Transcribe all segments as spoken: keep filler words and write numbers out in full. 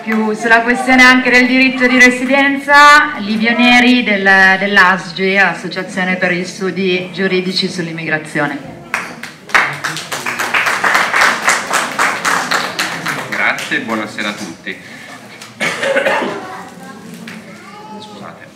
più sulla questione anche del diritto di residenza, Livio Neri del, dell'A S G I, Associazione per gli Studi Giuridici sull'Immigrazione. Grazie, buonasera a tutti. Scusate.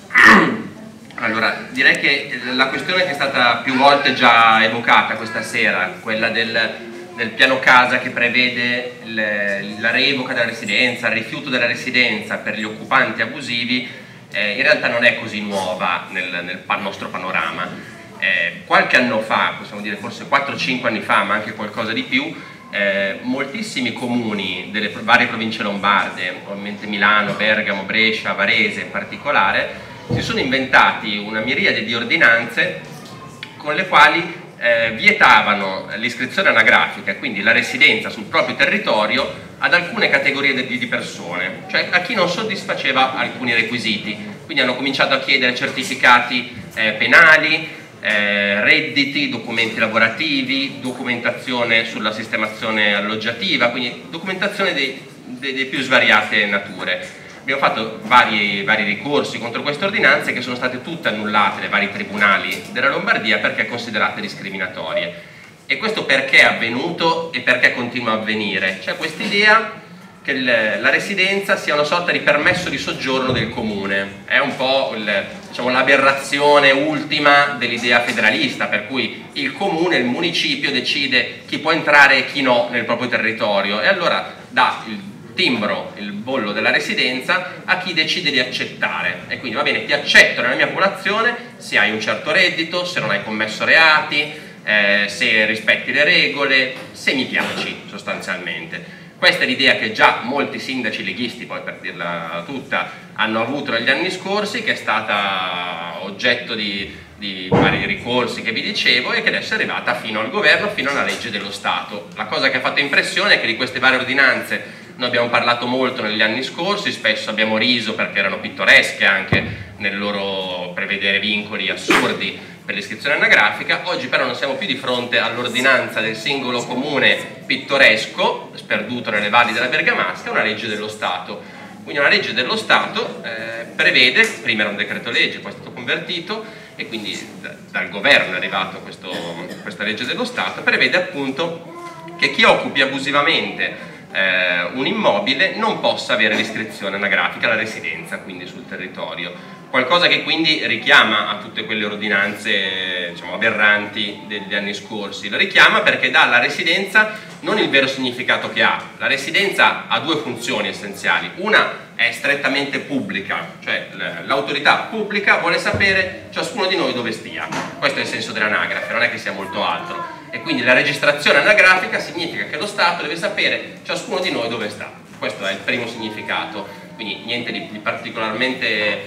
Allora, direi che la questione che è stata più volte già evocata questa sera, quella del del piano casa che prevede le, la revoca della residenza, il rifiuto della residenza per gli occupanti abusivi, eh, in realtà non è così nuova nel, nel nostro panorama. Eh, qualche anno fa, possiamo dire forse quattro cinque anni fa, ma anche qualcosa di più, eh, moltissimi comuni delle varie province lombarde, probabilmente Milano, Bergamo, Brescia, Varese in particolare, si sono inventati una miriade di ordinanze con le quali Eh, vietavano l'iscrizione anagrafica, quindi la residenza sul proprio territorio, ad alcune categorie di, di persone, cioè a chi non soddisfaceva alcuni requisiti. Quindi hanno cominciato a chiedere certificati eh, penali, eh, redditi, documenti lavorativi, documentazione sulla sistemazione alloggiativa, quindi documentazione delle più svariate nature. Abbiamo fatto vari, vari ricorsi contro queste ordinanze che sono state tutte annullate dai vari tribunali della Lombardia perché considerate discriminatorie. E questo perché è avvenuto e perché continua a avvenire? C'è questa idea che il, la residenza sia una sorta di permesso di soggiorno del comune. È un po' diciamo, l'aberrazione ultima dell'idea federalista, per cui il comune, il municipio decide chi può entrare e chi no nel proprio territorio, e allora dà il timbro, il bollo della residenza a chi decide di accettare. E quindi va bene, ti accetto nella mia popolazione se hai un certo reddito, se non hai commesso reati, eh, se rispetti le regole, se mi piaci sostanzialmente. Questa è l'idea che già molti sindaci leghisti, poi per dirla tutta, hanno avuto negli anni scorsi, che è stata oggetto di, di vari ricorsi che vi dicevo e che adesso è arrivata fino al governo, fino alla legge dello Stato. La cosa che ha fatto impressione è che di queste varie ordinanze noi abbiamo parlato molto negli anni scorsi, spesso abbiamo riso perché erano pittoresche anche nel loro prevedere vincoli assurdi per l'iscrizione anagrafica. Oggi però non siamo più di fronte all'ordinanza del singolo comune pittoresco, sperduto nelle valli della Bergamasca, una legge dello Stato. Quindi una legge dello Stato eh, prevede, prima era un decreto legge, poi è stato convertito e quindi da, dal governo è arrivato questo, questa legge dello Stato, prevede appunto che chi occupi abusivamente Eh, un immobile non possa avere l'iscrizione anagrafica, la residenza quindi sul territorio, qualcosa che quindi richiama a tutte quelle ordinanze diciamo, aberranti degli anni scorsi. La richiama perché dà alla residenza non il vero significato che ha. La residenza ha due funzioni essenziali: una è strettamente pubblica, cioè l'autorità pubblica vuole sapere ciascuno di noi dove stia, questo è il senso dell'anagrafe, non è che sia molto altro. E quindi la registrazione anagrafica significa che lo Stato deve sapere ciascuno di noi dove sta. Questo è il primo significato, quindi niente di, di particolarmente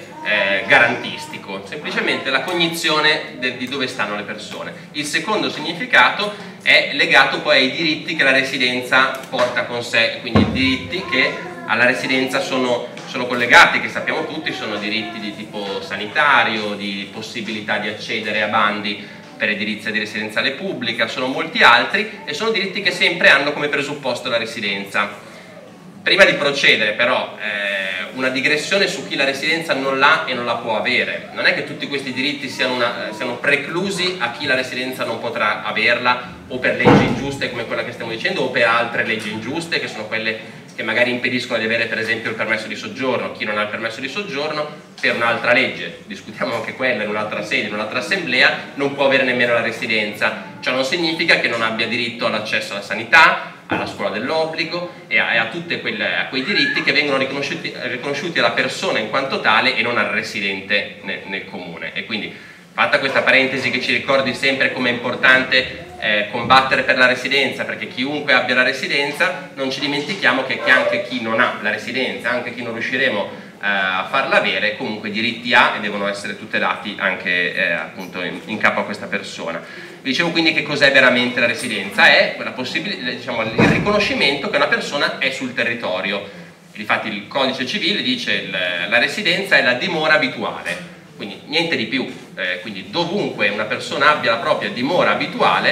eh, garantistico, semplicemente la cognizione de, di dove stanno le persone. Il secondo significato è legato poi ai diritti che la residenza porta con sé, quindi i diritti che alla residenza sono, sono collegati, che sappiamo tutti, sono diritti di tipo sanitario, di possibilità di accedere a bandi per edilizia di residenziale pubblica, sono molti altri e sono diritti che sempre hanno come presupposto la residenza. Prima di procedere però eh, una digressione su chi la residenza non l'ha e non la può avere. Non è che tutti questi diritti siano, una, siano preclusi a chi la residenza non potrà averla, o per leggi ingiuste come quella che stiamo dicendo, o per altre leggi ingiuste che sono quelle che magari impediscono di avere per esempio il permesso di soggiorno. Chi non ha il permesso di soggiorno per un'altra legge, discutiamo anche quella in un'altra sede, in un'altra assemblea, non può avere nemmeno la residenza. Ciò non significa che non abbia diritto all'accesso alla sanità, alla scuola dell'obbligo e a, a tutti a quei diritti che vengono riconosciuti, riconosciuti alla persona in quanto tale e non al residente nel, nel comune. E quindi, fatta questa parentesi che ci ricordi sempre come è importante eh, combattere per la residenza, perché chiunque abbia la residenza, non ci dimentichiamo che, che anche chi non ha la residenza, anche chi non riusciremo eh, a farla avere, comunque diritti ha e devono essere tutelati anche eh, appunto in, in capo a questa persona. Vi dicevo quindi che cos'è veramente la residenza: è quella possibilità, diciamo, il riconoscimento che una persona è sul territorio. Infatti il codice civile dice il, la residenza è la dimora abituale, quindi niente di più, eh, quindi dovunque una persona abbia la propria dimora abituale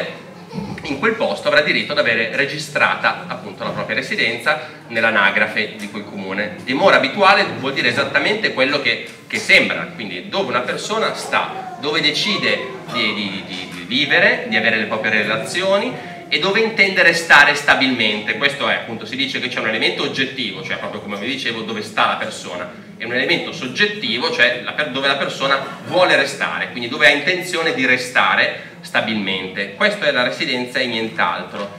in quel posto avrà diritto ad avere registrata appunto la propria residenza nell'anagrafe di quel comune. Dimora abituale vuol dire esattamente quello che, che sembra, quindi dove una persona sta, dove decide di, di, di, di vivere, di avere le proprie relazioni e dove intende restare stabilmente. Questo è, appunto, si dice che c'è un elemento oggettivo, cioè proprio come vi dicevo dove sta la persona, e un elemento soggettivo, cioè la, dove la persona vuole restare, quindi dove ha intenzione di restare stabilmente. Questa è la residenza e nient'altro.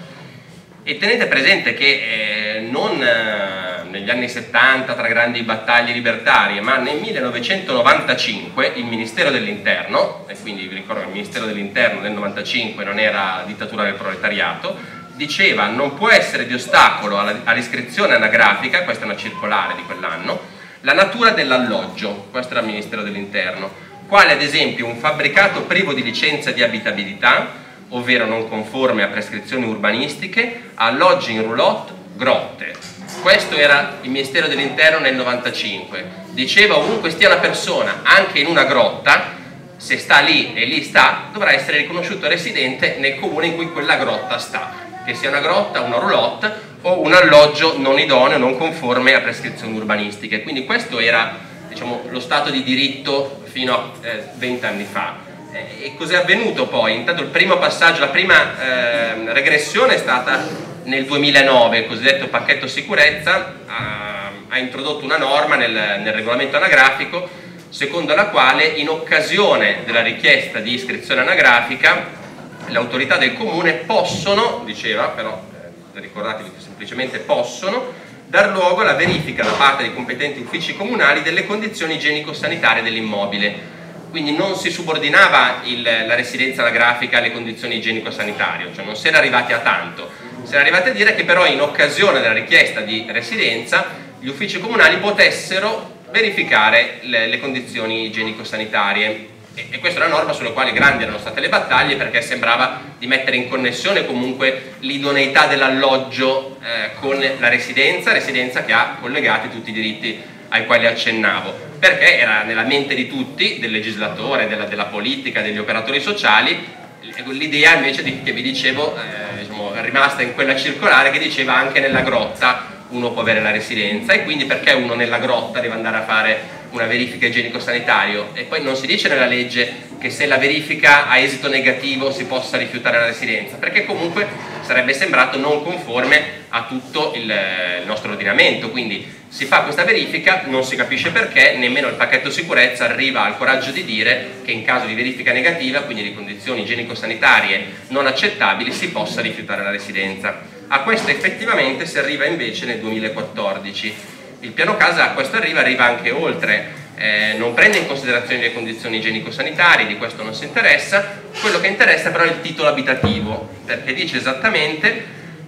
E tenete presente che eh, non eh, negli anni settanta tra grandi battaglie libertarie, ma nel millenovecentonovantacinque il Ministero dell'Interno, e quindi vi ricordo che il Ministero dell'Interno nel novantacinque non era dittatura del proletariato, diceva non può essere di ostacolo all'iscrizione anagrafica, questa è una circolare di quell'anno, la natura dell'alloggio, questo era il Ministero dell'Interno, quale ad esempio un fabbricato privo di licenza di abitabilità, ovvero non conforme a prescrizioni urbanistiche, alloggi in roulotte, grotte. Questo era il Ministero dell'Interno nel novantacinque. Diceva ovunque stia una persona, anche in una grotta, se sta lì e lì sta, dovrà essere riconosciuto residente nel comune in cui quella grotta sta, che sia una grotta, una roulotte o un alloggio non idoneo, non conforme a prescrizioni urbanistiche. Quindi questo era, diciamo, lo stato di diritto fino a vent'anni fa. E cos'è avvenuto poi? Intanto il primo passaggio, la prima eh, regressione è stata nel duemilanove, il cosiddetto pacchetto sicurezza ha, ha introdotto una norma nel, nel regolamento anagrafico secondo la quale in occasione della richiesta di iscrizione anagrafica le autorità del comune possono, diceva, però eh, ricordatevi che semplicemente possono, dar luogo alla verifica da parte dei competenti uffici comunali delle condizioni igienico-sanitarie dell'immobile. Quindi non si subordinava il, la residenza anagrafica alle condizioni igienico-sanitarie, cioè non si era arrivati a tanto. Si era arrivati a dire che però in occasione della richiesta di residenza gli uffici comunali potessero verificare le, le condizioni igienico-sanitarie. E, e questa è una norma sulla quale grandi erano state le battaglie, perché sembrava di mettere in connessione comunque l'idoneità dell'alloggio eh, con la residenza, residenza che ha collegati tutti i diritti ai quali accennavo, perché era nella mente di tutti, del legislatore, della, della politica, degli operatori sociali, l'idea invece di, che vi dicevo, eh, diciamo, è rimasta in quella circolare che diceva anche nella grotta uno può avere la residenza, e quindi perché uno nella grotta deve andare a fare una verifica igienico-sanitario? E poi non si dice nella legge che se la verifica ha esito negativo si possa rifiutare la residenza, perché comunque sarebbe sembrato non conforme a tutto il, il nostro ordinamento. Quindi si fa questa verifica, non si capisce perché, nemmeno il pacchetto sicurezza arriva al coraggio di dire che in caso di verifica negativa, quindi di condizioni igienico-sanitarie non accettabili, si possa rifiutare la residenza. A questo effettivamente si arriva invece nel duemilaquattordici. Il piano casa a questo arriva, arriva anche oltre, eh, non prende in considerazione le condizioni igienico-sanitarie, di questo non si interessa, quello che interessa però è il titolo abitativo, perché dice esattamente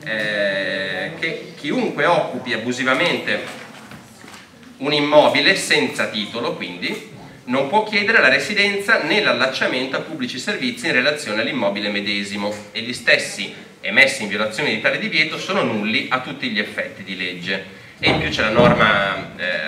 eh, che chiunque occupi abusivamente un immobile senza titolo, quindi, non può chiedere la residenza né l'allacciamento a pubblici servizi in relazione all'immobile medesimo, e gli stessi emessi in violazione di tale divieto sono nulli a tutti gli effetti di legge. E in più c'è la norma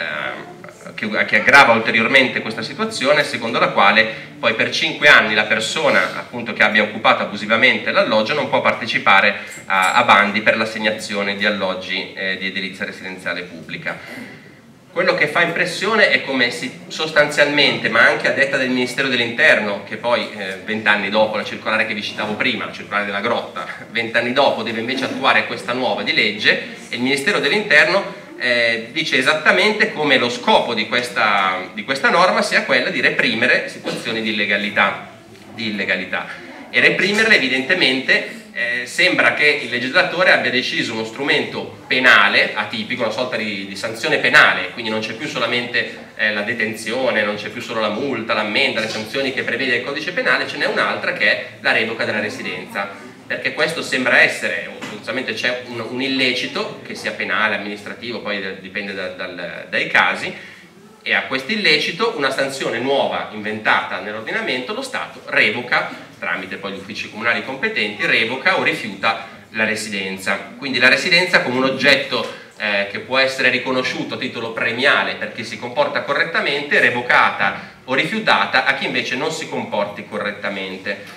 eh, che, che aggrava ulteriormente questa situazione, secondo la quale poi per cinque anni la persona appunto che abbia occupato abusivamente l'alloggio non può partecipare a, a bandi per l'assegnazione di alloggi eh, di edilizia residenziale pubblica. Quello che fa impressione è come si sostanzialmente, ma anche a detta del Ministero dell'Interno, che poi vent'anni eh, dopo, la circolare che vi citavo prima, la circolare della grotta, vent'anni dopo deve invece attuare questa nuova di legge, e il Ministero dell'Interno eh, dice esattamente come lo scopo di questa, di questa norma sia quella di reprimere situazioni di illegalità, di illegalità. E reprimerle evidentemente eh, sembra che il legislatore abbia deciso uno strumento penale atipico, una sorta di, di sanzione penale, quindi non c'è più solamente eh, la detenzione, non c'è più solo la multa, l'ammenda, le sanzioni che prevede il codice penale, ce n'è un'altra che è la revoca della residenza, perché questo sembra essere, sostanzialmente c'è un, un illecito, che sia penale, amministrativo, poi dipende da, dal, dai casi, e a questo illecito una sanzione nuova inventata nell'ordinamento, lo Stato revoca, tramite poi gli uffici comunali competenti, revoca o rifiuta la residenza. Quindi la residenza come un oggetto eh, che può essere riconosciuto a titolo premiale per chi si comporta correttamente, revocata o rifiutata a chi invece non si comporti correttamente.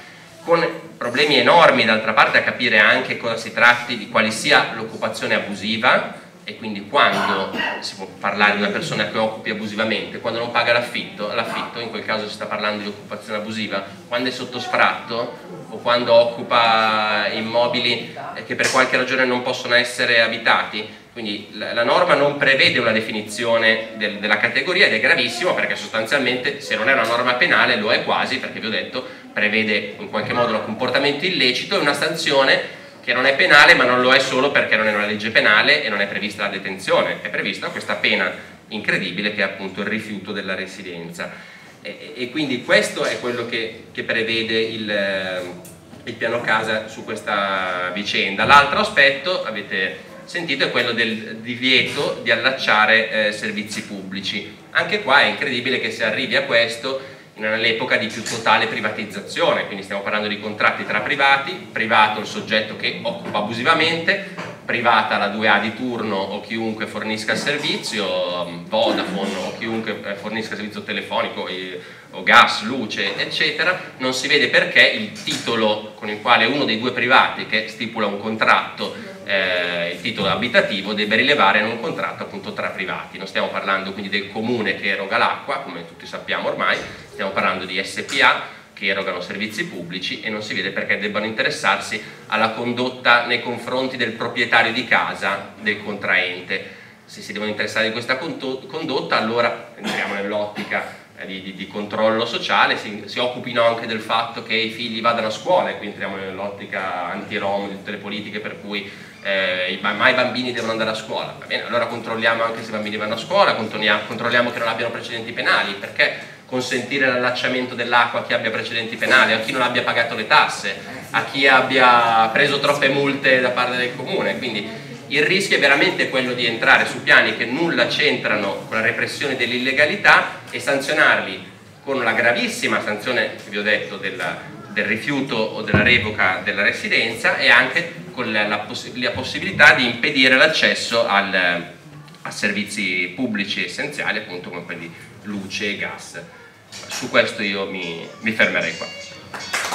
con problemi enormi d'altra parte a capire anche cosa si tratti, di quale sia l'occupazione abusiva, e quindi quando si può parlare di una persona che occupi abusivamente, quando non paga l'affitto, l'affitto in quel caso si sta parlando di occupazione abusiva, quando è sotto sfratto o quando occupa immobili che per qualche ragione non possono essere abitati. Quindi la, la norma non prevede una definizione del, della categoria, ed è gravissimo perché sostanzialmente se non è una norma penale lo è quasi, perché vi ho detto prevede in qualche modo un comportamento illecito e una sanzione che non è penale, ma non lo è solo perché non è una legge penale e non è prevista la detenzione, è prevista questa pena incredibile che è appunto il rifiuto della residenza. E, e quindi questo è quello che, che prevede il, il piano casa su questa vicenda. L'altro aspetto, avete sentito, è quello del divieto di allacciare eh, servizi pubblici. Anche qua è incredibile che si arrivi a questo nell'epoca di più totale privatizzazione, quindi stiamo parlando di contratti tra privati, privato il soggetto che occupa abusivamente, privata la due A di turno o chiunque fornisca il servizio, Vodafone o chiunque fornisca il servizio telefonico o gas, luce, eccetera. Non si vede perché il titolo con il quale uno dei due privati che stipula un contratto, eh, il titolo abitativo, debba rilevare in un contratto appunto tra privati. Non stiamo parlando quindi del comune che eroga l'acqua, come tutti sappiamo ormai, stiamo parlando di S P A che erogano servizi pubblici, e non si vede perché debbano interessarsi alla condotta nei confronti del proprietario di casa, del contraente. Se si devono interessare di questa condotta, allora entriamo nell'ottica di, di, di controllo sociale, si, si occupino anche del fatto che i figli vadano a scuola, e qui entriamo nell'ottica anti-rom di tutte le politiche per cui eh, i, mai i bambini devono andare a scuola. Va bene, allora controlliamo anche se i bambini vanno a scuola, controlliamo, controlliamo che non abbiano precedenti penali, perché consentire l'allacciamento dell'acqua a chi abbia precedenti penali, a chi non abbia pagato le tasse, a chi abbia preso troppe multe da parte del comune. Quindi il rischio è veramente quello di entrare su piani che nulla c'entrano con la repressione dell'illegalità e sanzionarli con la gravissima sanzione che vi ho detto della, del rifiuto o della revoca della residenza, e anche con la, la, poss la possibilità di impedire l'accesso al, a servizi pubblici essenziali, appunto come quelli luce e gas. Su questo io mi, mi fermerei qua.